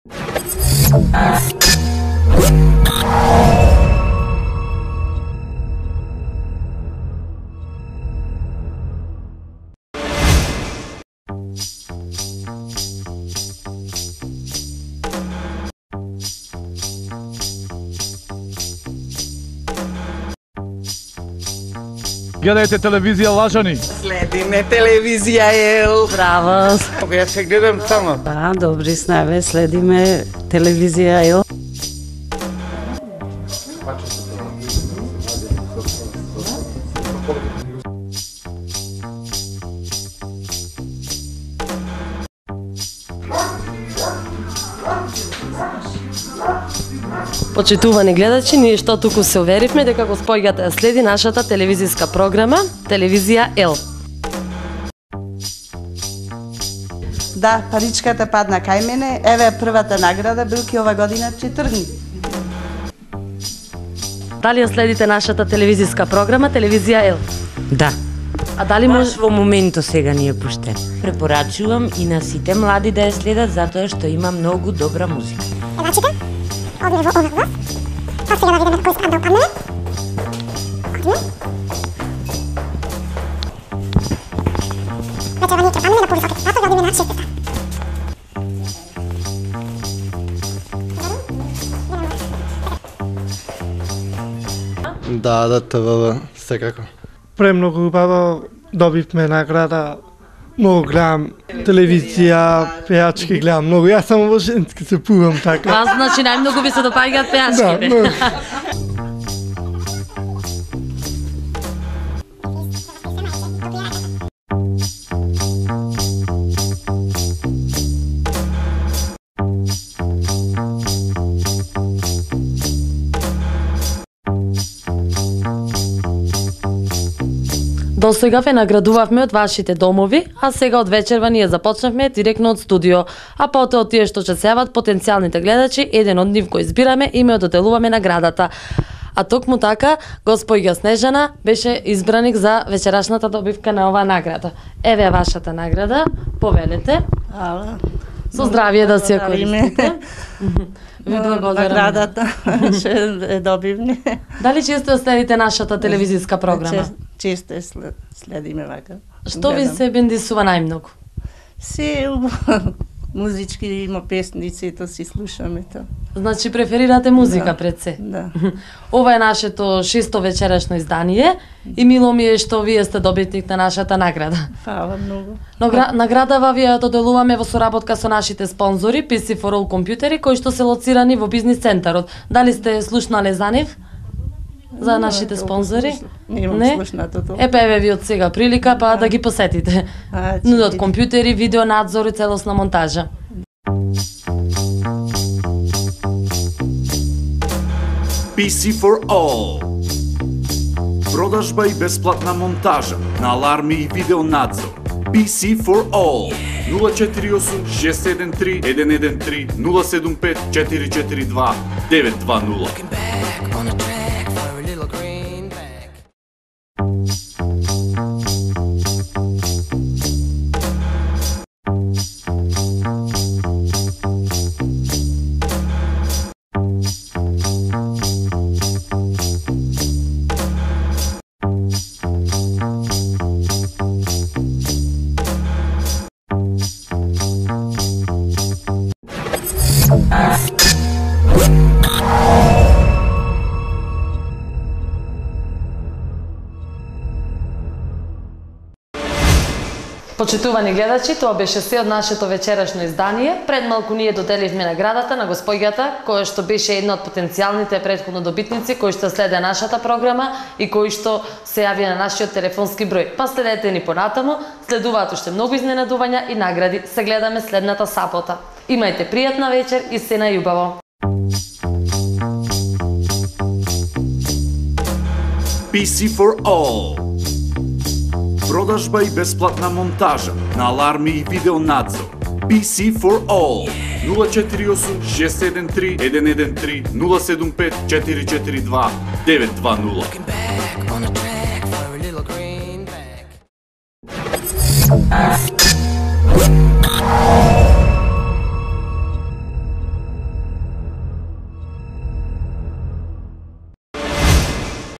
Гледайте телевизија Лажани. Следиме телевизија Ел. Браво. Јас се гледам само. Да, добри сме, следиме телевизија Ел. Почитувани гледачи, ние што туку се уверивме дека господјата ја следи нашата телевизиска програма, телевизија Ел. Да, паричката падна кај мене. Еве првата награда, билки ова година 4. Дали ја следите нашата телевизиска програма, телевизија Ел? Да. А дали може Во моменту сега ни ја пуштен. Препорачувам и на сите млади да ја следат затоа што има многу добра музика. Едачите, овие во овој глас. Па сега да видиме кој скандал паднале. Овие. Вече ние ќе паднеме на повисоки стратови, одиме на 6-та. Да, ТВ, секако. Премногу убаво, добивме награда, многу гледам телевизија, пејачки гледам многу. Јас само во женски се пувам така. Вас, значи, најмногу ви се допаѓаат пејачките. Да, До сега ве наградувавме од вашите домови, а сега од вечерва ние започнавме директно од студио. А потоа од тие што ќе се јават потенцијалните гледачи, еден од нив го избираме и ме доделуваме наградата. А токму така, госпоѓа Снежана беше избраник за вечерашната добивка на оваа награда. Еве вашата награда, повелете. Ала. Со здравие да се ја Благодариме. користите. Ви благодарам. Наградата ќе добивме. Дали често ја следите нашата телевизиска програма? Често следиме вака. Што ви Гледам. се бендисува најмногу? Се музички има песници, то си слушаме то. Значи преферирате музика Да. пред се. Да. Ова е нашето 6-то вечерашно издание и мило ми е што вие сте добитник на нашата награда. Фала многу. Наградава ви ја доделуваме во соработка со нашите спонзори PC for All компјутери кои што се лоцирани во бизнис центарот. Дали сте слушнале за нив? За нашите спонзори? Немам слушнато тоа. Епа еве ви од сега прилика па да ги посетите. Нудат компјутери, видео надзор и целосна монтажа. PC for All. Продажба и бесплатна монтажа на аларми и видео надзор. PC for All. 048 613 113 075 442 920. Почитувани гледачи, тоа беше се од нашето вечерашно издание. Пред малку ние доделивме наградата на госпоѓата, која што беше една од потенцијалните претходно добитници кои што следе нашата програма и кои што се јави на нашиот телефонски број. Па следете ни понатаму, следуваат уште многу изненадувања и награди. Се гледаме следната сабота. Имајте пријатна вечер и се најубаво. PC for All. Продажба и бесплатна монтажа на аларми и видео надзор. PC for All. 048 613 113 075 442 920.